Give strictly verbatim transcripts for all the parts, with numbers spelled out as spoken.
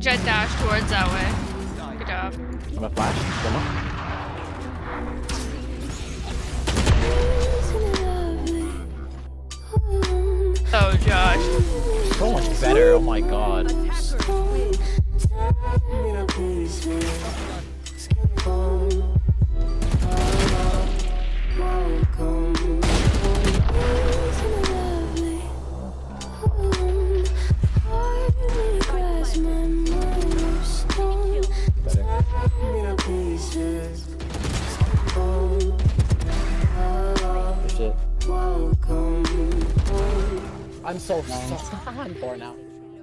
Jet dash towards that way. Good job. I'm gonna flash. Oh, Josh. So much better. Oh my god. Shit. I'm so nice. I'm bored now.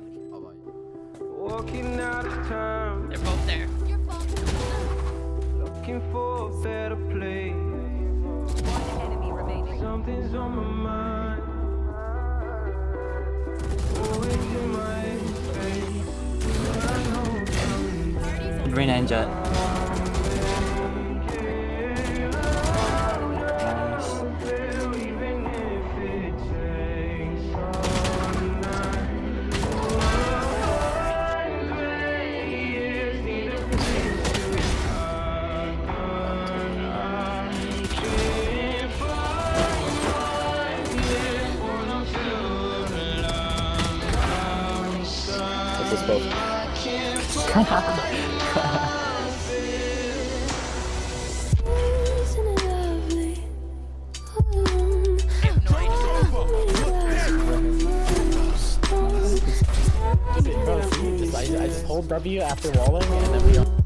Walking out of town. They're both there. Looking for a better place. Enemy remaining. Something's on my mind. Always in my face. Green and jet. This is both. I just hold W after walling and then we don't.